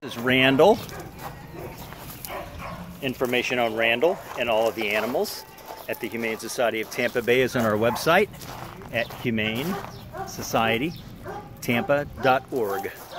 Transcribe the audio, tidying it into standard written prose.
This is Randall. Information on Randall and all of the animals at the Humane Society of Tampa Bay is on our website at humanesocietytampa.org.